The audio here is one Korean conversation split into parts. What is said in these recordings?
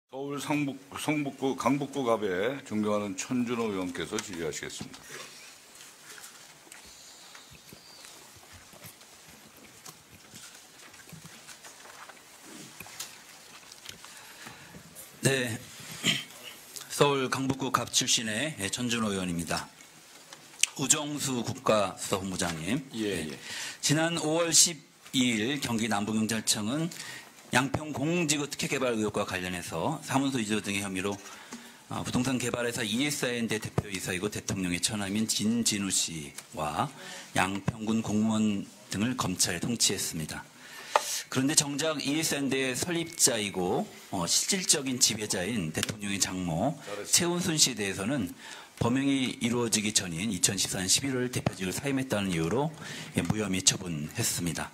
서울 성북구 강북구 갑에 존경하는 천준호 의원께서 질의하시겠습니다. 네, 서울 강북구 갑 출신의 천준호 의원입니다. 우정수 국가수사본부장님. 예. 지난 5월 12일 경기 남부경찰청은 양평 공공지구 특혜개발 의혹과 관련해서 사무소 위조 등의 혐의로 부동산 개발회사 ESIN대 대표이사이고 대통령의 처남인 진진우 씨와 양평군 공무원 등을 검찰에 통치했습니다. 그런데 정작 ESIN대의 설립자이고 실질적인 지배자인 대통령의 장모 최은순 씨에 대해서는 범행이 이루어지기 전인 2014년 11월 대표직을 사임했다는 이유로 무혐의 처분했습니다.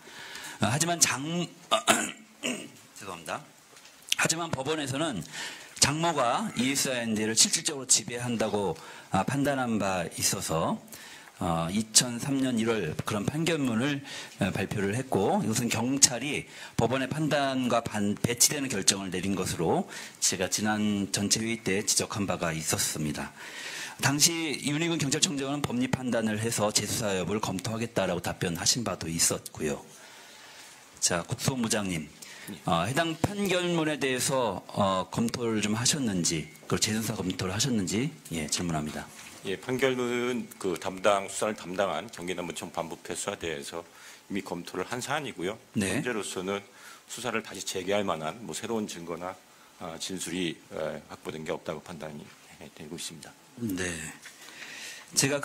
하지만 법원에서는 장모가 ESIN대를 실질적으로 지배한다고 판단한 바 있어서 2003년 1월 그런 판결문을 발표를 했고, 이것은 경찰이 법원의 판단과 배치되는 결정을 내린 것으로 제가 지난 전체 회의 때 지적한 바가 있었습니다. 당시 윤희근 경찰청장은 법리 판단을 해서 재수사 여부를 검토하겠다라고 답변하신 바도 있었고요. 자, 국수본부장님, 해당 판결문에 대해서 검토를 좀 하셨는지, 그리고 재수사 검토를 하셨는지 질문합니다. 예, 판결문은 그 수사를 담당한 경기남부청 반부패수사대에서 이미 검토를 한 사안이고요. 네. 현재로서는 수사를 다시 재개할 만한 새로운 증거나 진술이 확보된 게 없다고 판단이 되고 있습니다. 네, 제가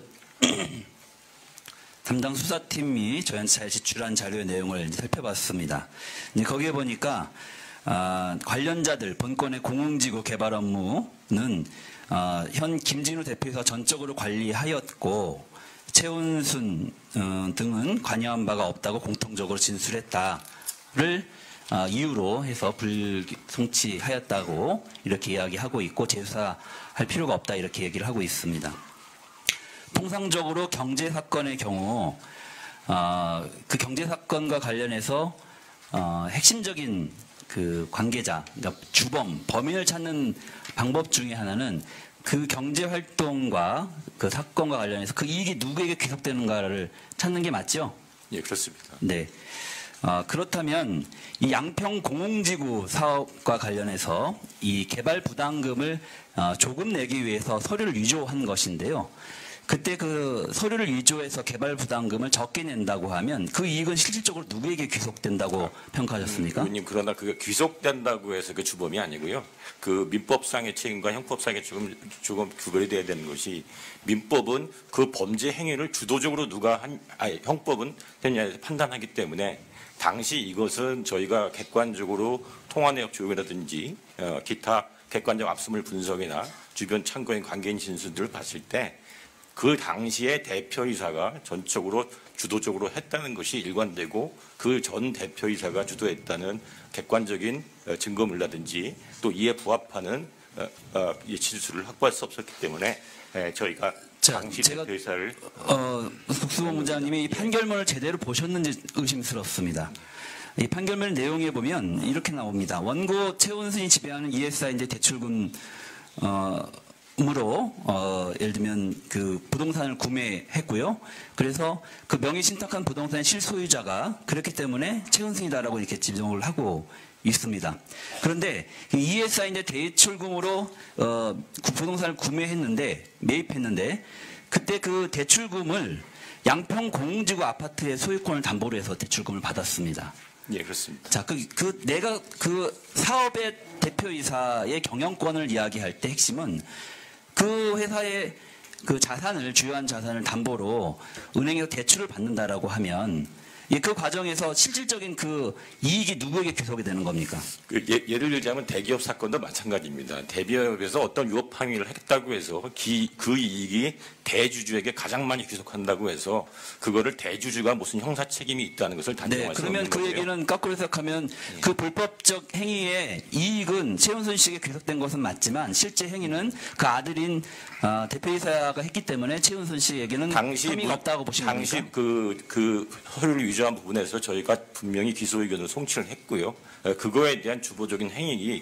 담당 수사팀이 저희한테 제출한 자료의 내용을 살펴봤습니다. 거기에 보니까 관련자들 본건의 공공지구 개발 업무는 현 김진우 대표에서 전적으로 관리하였고 최은순 등은 관여한 바가 없다고 공통적으로 진술했다를 이유로 해서 불송치하였다고 이렇게 이야기하고 있고 재수사할 필요가 없다 이렇게 얘기를 하고 있습니다. 통상적으로 경제 사건의 경우 그 경제 사건과 관련해서 핵심적인 그 관계자, 그러니까 주범, 범인을 찾는 방법 중에 하나는 그 경제 활동과 그 사건과 관련해서 그 이익이 누구에게 귀속되는가를 찾는 게 맞죠? 예, 그렇습니다. 네. 그렇다면 이 양평 공공지구 사업과 관련해서 이 개발 부담금을 조금 내기 위해서 서류를 위조한 것인데요. 그때 그 서류를 위조해서 개발 부담금을 적게 낸다고 하면 그 이익은 실질적으로 누구에게 귀속된다고 평가하셨습니까? 의원님, 그러나 그게 귀속된다고 해서 그 주범이 아니고요. 그 민법상의 책임과 형법상의 조금 구별이 돼야 되는 것이, 민법은 그 범죄 행위를 주도적으로 형법은 판단하기 때문에 당시 이것은 저희가 객관적으로 통화 내역 조회라든지 기타 객관적 압수물 분석이나 주변 참고인 관계인 진술들을 봤을 때 그 당시에 대표이사가 전적으로 주도적으로 했다는 것이 일관되고 그 전 대표이사가 주도했다는 객관적인 증거물이라든지 또 이에 부합하는 진술을 확보할 수 없었기 때문에 저희가 당시 대표이사를 국수본부장님이 이 판결문을 제대로 보셨는지 의심스럽습니다. 이 판결문 내용에 보면 이렇게 나옵니다. 원고 최은순이 지배하는 ESI인데 대출금 으로 예를 들면 그 부동산을 구매했고요. 그래서 그 명의 신탁한 부동산의 실소유자가 그렇기 때문에 최은순이다라고 이렇게 지정을 하고 있습니다. 그런데 ESI인데 대출금으로 부동산을 매입했는데 그때 그 대출금을 양평 공공지구 아파트의 소유권을 담보로 해서 대출금을 받았습니다. 예, 그렇습니다. 자, 내가 그 사업의 대표이사의 경영권을 이야기할 때 핵심은 그 회사의 그 주요한 자산을 담보로 은행에서 대출을 받는다라고 하면 그 과정에서 실질적인 그 이익이 누구에게 귀속이 되는 겁니까? 예를 들자면 대기업 사건도 마찬가지입니다. 대기업에서 어떤 유업 항의를 했다고 해서 그 이익이 대주주에게 가장 많이 귀속한다고 해서 그거를 대주주가 무슨 형사 책임이 있다는 것을 단정할 수 없는 거고요. 그러면 그 얘기는 거꾸로 해석하면 그 불법적 행위의 이익은 최은순 씨에게 귀속된 것은 맞지만 실제 행위는 그 아들인 대표이사가 했기 때문에 최은순 씨에게는 혐의가 없다고 보시는 겁니까? 당시 그 서류를 위조한 부분에서 저희가 분명히 기소 의견을 송치를 했고요. 그거에 대한 주도적인 행위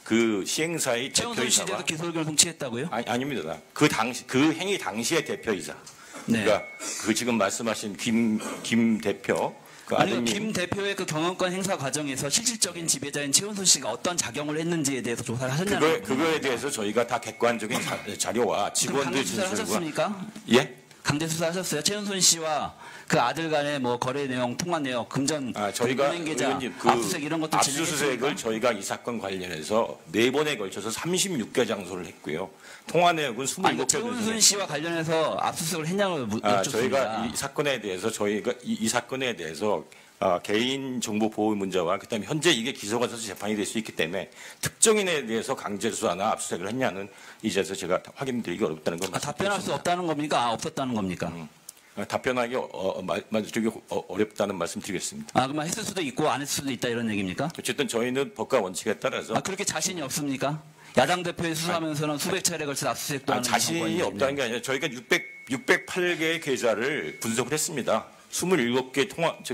그 시행사의 최은순 씨도 대표이사가 기소의견을 송치했다고요? 아닙니다. 그 행위 당시의 대표이사. 네. 그러니까 그 지금 말씀하신 김 대표 그 아니, 아드님 김 대표의 그 경영권 행사 과정에서 실질적인 지배자인 최은순 씨가 어떤 작용을 했는지에 대해서 조사를 하셨냐는 그거에 대해서 저희가 다 객관적인 자료와 그럼 직원들 강제 수사를 진술과 하셨습니까? 예? 강제 수사하셨어요? 최은순 씨와 그 아들 간의 뭐 거래 내용, 통화 내용, 금전, 저희가 은행 계좌, 의원님, 압수수색 이런 것도 압수수색을 진행했습니까? 저희가 이 사건 관련해서 4번에 걸쳐서 36개 장소를 했고요. 통화 내역은 아니, 27개 최은순 씨와 관련해서 압수수색을 했냐고 여쭙습니다. 저희가 이 사건에 대해서 이 사건에 대해서 개인 정보 보호 문제와 그다음에 현재 이게 기소가 돼서 재판이 될 수 있기 때문에 특정인에 대해서 강제 수사나 압수수색을 했냐는 이제서 제가 확인드리기 어렵다는 걸 답변할 수 없다는 겁니까? 없었다는 겁니까? 답변하기 말씀드리기 어렵다는 말씀드리겠습니다. 그러면 했을 수도 있고 안 했을 수도 있다 이런 얘기입니까? 어쨌든 저희는 법과 원칙에 따라서 그렇게 자신이 없습니까? 야당 대표에 수사하면서는 수백 차례 걸쳐 압수수색도 하는 자신이 정권이 없다는 게 아니라 저희가 608개의 계좌를 분석을 했습니다. 27개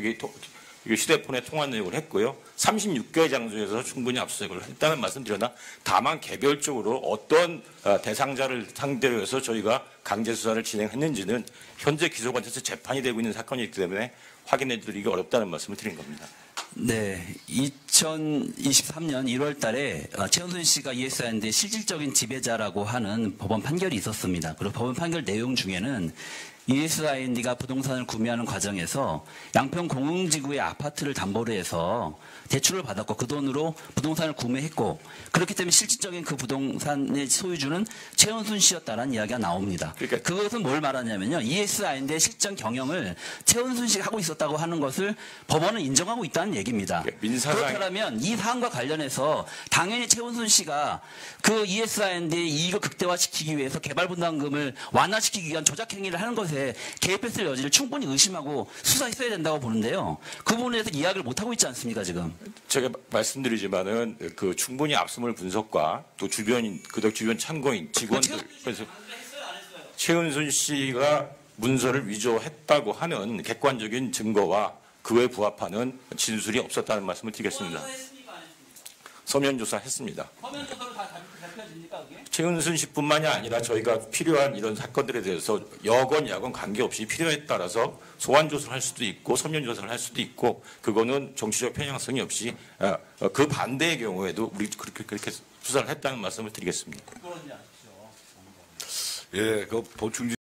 휴대폰에 통화 내역을 했고요. 36개 장소에서 충분히 압수수색을 했다는 말씀드렸나? 다만 개별적으로 어떤 대상자를 상대로 해서 저희가 강제 수사를 진행했는지는 현재 기소가 돼서 재판이 되고 있는 사건이기 때문에 확인해드리기 어렵다는 말씀을 드린 겁니다. 네, 2023년 1월 달에 최은순 씨가 ESIND의 실질적인 지배자라고 하는 법원 판결이 있었습니다. 그리고 법원 판결 내용 중에는 ESIND가 부동산을 구매하는 과정에서 양평 공흥지구의 아파트를 담보로 해서 대출을 받았고 그 돈으로 부동산을 구매했고 그렇기 때문에 실질적인 그 부동산의 소유주는 최은순 씨였다는 이야기가 나옵니다. 그러니까 그것은 뭘 말하냐면요. ESIND의 실전 경영을 최은순 씨가 하고 있었다고 하는 것을 법원은 인정하고 있다는 얘기입니다. 그렇다면 이 사안과 관련해서 당연히 최은순 씨가 그 ESIND의 이익을 극대화시키기 위해서 개발분담금을 완화시키기 위한 조작 행위를 하는 것에 개입했을 여지를 충분히 의심하고 수사했어야 된다고 보는데요. 그 부분에 대해서 이야기를 못하고 있지 않습니까 지금? 제가 말씀드리지만은 그 충분히 압수물 분석과 또 주변 참고인 직원들 그래서 최은순 씨가 문서를 위조했다고 하는 객관적인 증거와 그에 부합하는 진술이 없었다는 말씀을 드리겠습니다. 서면 조사했습니다. 서면 조사로 다 밝혀집니까 그게? 최은순 씨뿐만이 아니라 저희가 필요한 이런 사건들에 대해서 여건 야건 관계없이 필요에 따라서 소환 조사를 할 수도 있고 서면 조사를 할 수도 있고 그거는 정치적 편향성이 없이 그 반대의 경우에도 우리 그렇게 수사를 했다는 말씀을 드리겠습니다. 예, 그 보충